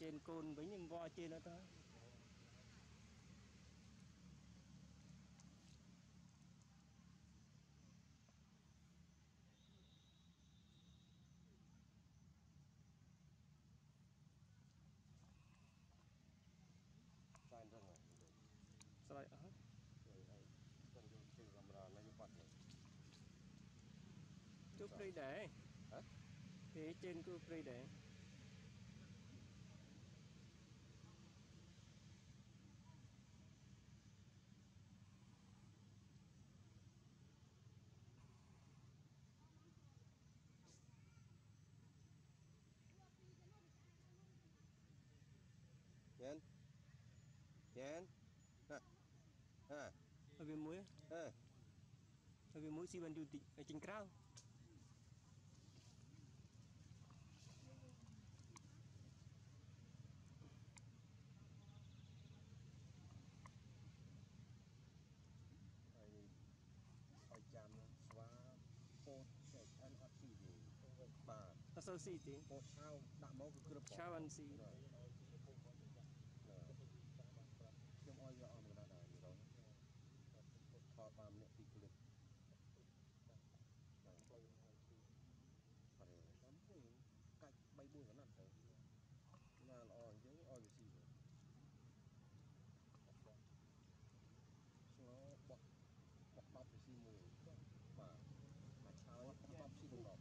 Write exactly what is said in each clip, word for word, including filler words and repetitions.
trên côn với những vo trên đó thôi sai rừng rồi sai hết cần dùng trên camera nó như bật này chụp đi để hả thì trên cứ đi để Nhân Nhân ha ha ở bên mũi ha ở bên mũi xi ban duty ở trên cao ai chạm xóa bột để ăn hạt xì thì bà nó sâu xì tí bột sao đã máu cứ được sao ăn xì trong oi ở một đại gì đó kho tam này thì được phải lắm thì cách bay buồn cái nặng đấy nhà là oi chứ oi cái gì rồi nó bọt bọt bọt cái gì mùi mà mà cháo ấy bọt bọt gì đó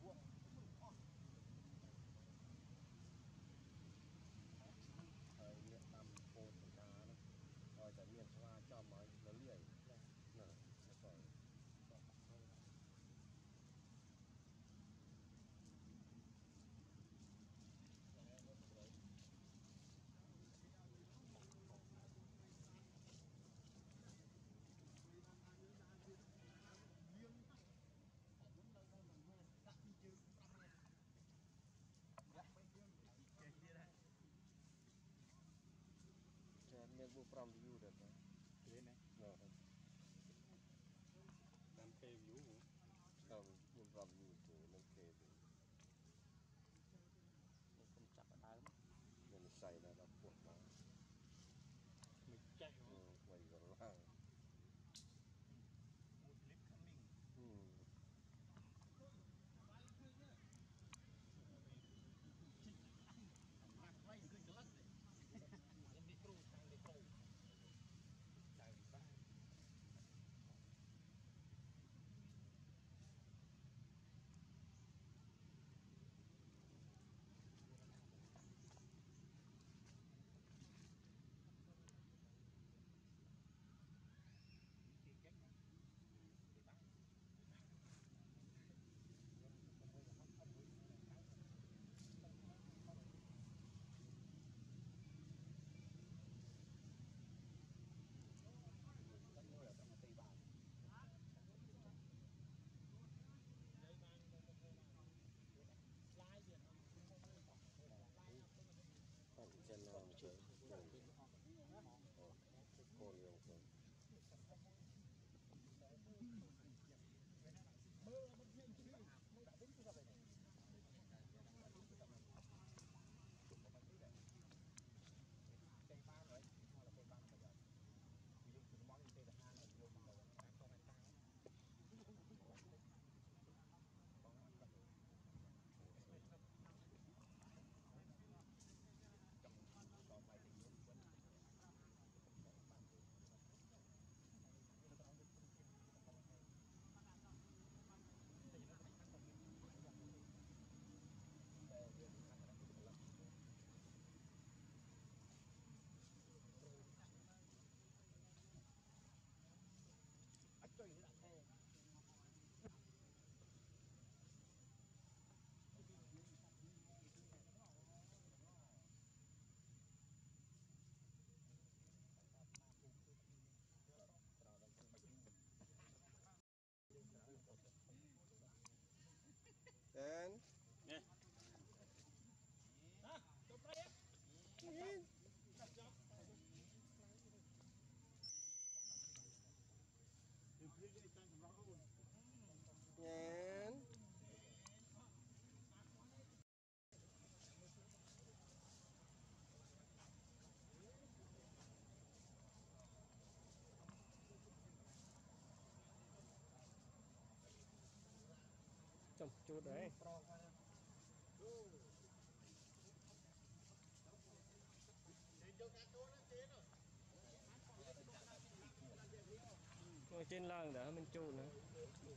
thời miệng tầm cô thử cá đó rồi tại miệng hoa cho mới nó liệt nè sẽ khỏi Jangan yang pram view dah kan. Ini nih. Nah, enam K view. kalau pram view tu enam K tu. để không chặt ở đá Yang saya dah dapat dah. Mình chạy rồi. Hmm, quay rồi lah. Một clip coming. Hmm. Mặt quay cứ cái lắc đấy. Em đi pro, sang đi pro. Chạy ba. nằm chuột đấy ប្រកមក ngồi trên làng đã mình chuột nữa